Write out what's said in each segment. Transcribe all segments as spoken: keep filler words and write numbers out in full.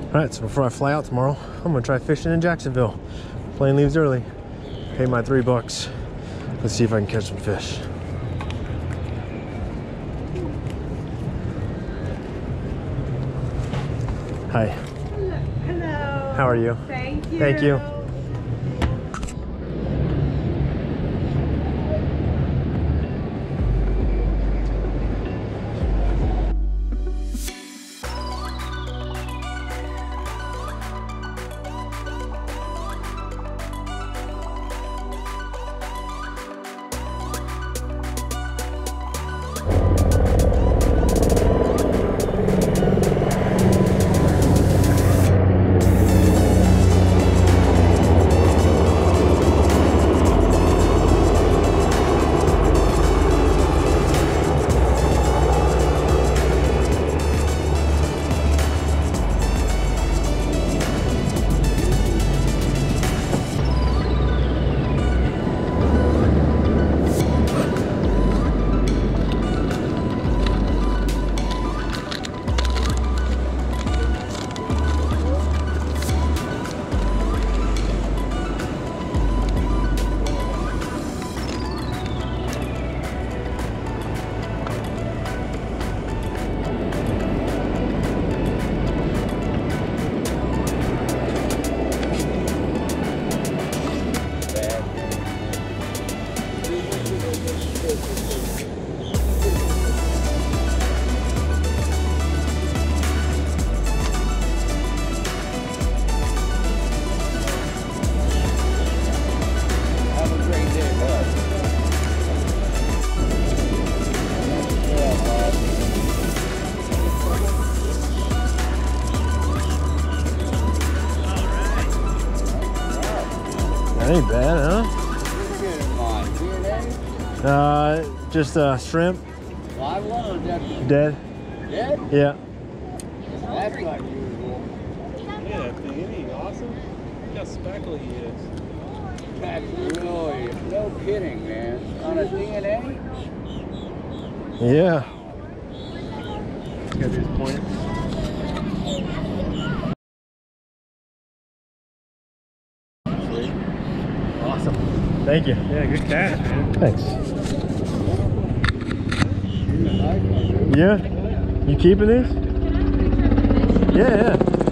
Alright, so before I fly out tomorrow, I'm gonna try fishing in Jacksonville. Plane leaves early. Pay my three bucks. Let's see if I can catch some fish. Hi. Hello. Hello. How are you? Thank you. Thank you. That ain't bad, huh? Uh, just uh, shrimp. Live one or dead? Dead. Dead? Yeah. That's not usual. Yeah, ain't he awesome? Look how speckly he is. That's really, no kidding, man. On a D N A? Yeah. Gotta do his point. Awesome. Thank you. Yeah, good catch, man. Thanks. Yeah? You keeping these? Yeah, yeah.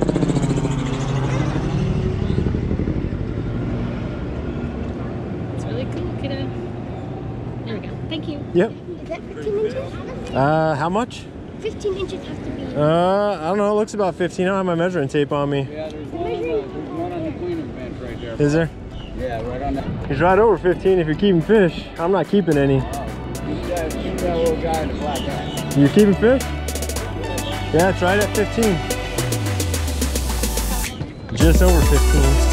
It's really cool, kiddo. There we go. Thank you. Yep. Is that fifteen inches? Uh, how much? fifteen inches has to be. Uh, I don't know. It looks about fifteen. I don't have my measuring tape on me. Yeah, there's one, on the, there's one on the cleaning bench right there. Is there? Yeah, right on that. He's right over fifteen if you're keeping fish. I'm not keeping any. Oh, you that, you that little guy in the black hat. You keeping fish? Yeah, try it at fifteen. Just over fifteen.